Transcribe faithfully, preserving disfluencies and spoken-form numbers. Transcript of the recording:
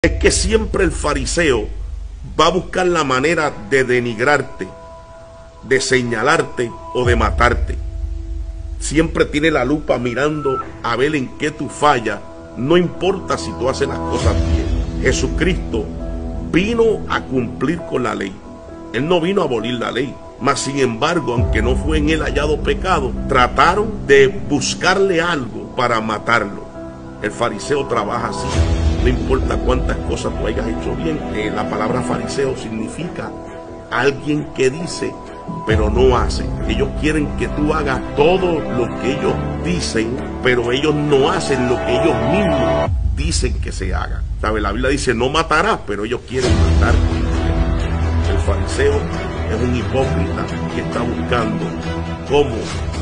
Es que siempre el fariseo va a buscar la manera de denigrarte, de señalarte o de matarte. Siempre tiene la lupa mirando a ver en qué tú fallas, no importa si tú haces las cosas bien. Jesucristo vino a cumplir con la ley. Él no vino a abolir la ley. Mas sin embargo, aunque no fue en él hallado pecado, trataron de buscarle algo para matarlo. El fariseo trabaja así. No importa cuántas cosas tú hayas hecho bien. Eh, la palabra fariseo significa alguien que dice, pero no hace. Ellos quieren que tú hagas todo lo que ellos dicen, pero ellos no hacen lo que ellos mismos dicen que se haga. ¿Sabe? La Biblia dice, no matarás, pero ellos quieren matar. El fariseo es un hipócrita que está buscando cómo